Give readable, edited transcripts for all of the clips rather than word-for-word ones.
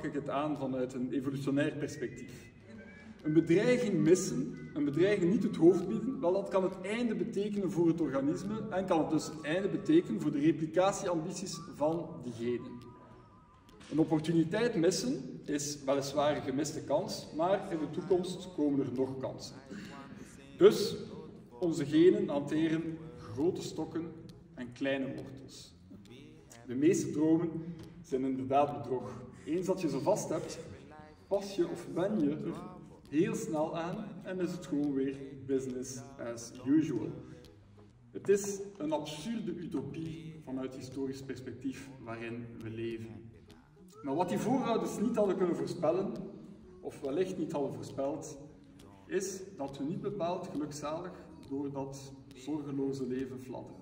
pak ik het aan vanuit een evolutionair perspectief. Een bedreiging missen, een bedreiging niet het hoofd bieden, wel, dat kan het einde betekenen voor het organisme en kan het dus het einde betekenen voor de replicatieambities van diegene. Een opportuniteit missen is weliswaar een gemiste kans, maar in de toekomst komen er nog kansen. Dus onze genen hanteren grote stokken en kleine wortels. De meeste dromen zijn inderdaad bedrog. Eens dat je ze vast hebt, pas je of wen je er heel snel aan en is het gewoon weer business as usual. Het is een absurde utopie vanuit historisch perspectief waarin we leven. Maar wat die voorouders niet hadden kunnen voorspellen, of wellicht niet hadden voorspeld, is dat we niet bepaald gelukzalig door dat zorgeloze leven fladderen.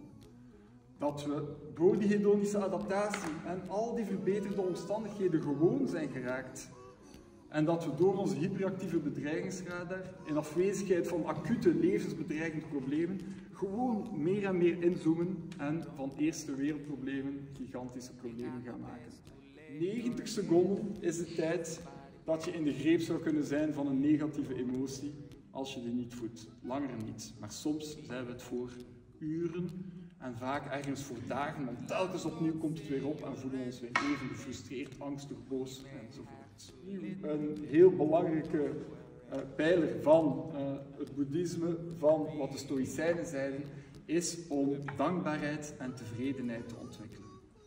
Dat we door die hedonische adaptatie en al die verbeterde omstandigheden gewoon zijn geraakt. En dat we door onze hyperactieve bedreigingsradar, in afwezigheid van acute levensbedreigende problemen, gewoon meer en meer inzoomen en van eerste wereldproblemen gigantische problemen gaan maken. 90 seconden is de tijd dat je in de greep zou kunnen zijn van een negatieve emotie als je die niet voedt. Langer niet, maar soms zijn we het voor uren en vaak ergens voor dagen, want telkens opnieuw komt het weer op en voelen we ons weer even gefrustreerd, angstig, boos enzovoort. Een heel belangrijke pijler van het boeddhisme, van wat de Stoïcijnen zeiden, is om dankbaarheid en tevredenheid te ontwikkelen.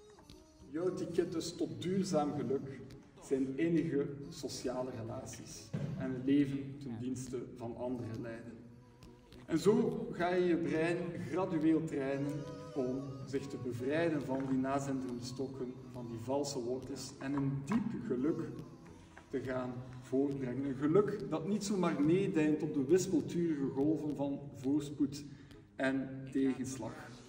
Jouw ticket dus tot duurzaam geluk zijn innige sociale relaties en een leven ten dienste van anderen leiden. En zo ga je je brein gradueel trainen om zich te bevrijden van die nazenderende stokken, van die valse wortels en een diep geluk te gaan voortbrengen. Een geluk dat niet zomaar meedijnt op de wispelturige golven van voorspoed en tegenslag.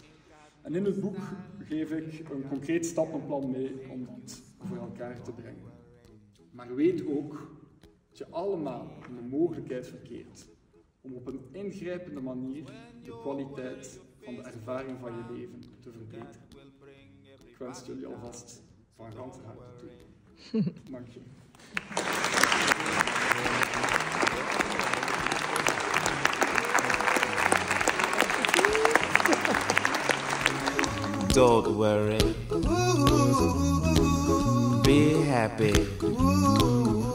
En in het boek geef ik een concreet stappenplan mee om dat voor elkaar te brengen. Maar weet ook dat je allemaal in de mogelijkheid verkeert om op een ingrijpende manier de kwaliteit van de ervaring van je leven te verbeteren. Ik wens jullie alvast van ganse harte toe. Dank je. Don't worry, be happy.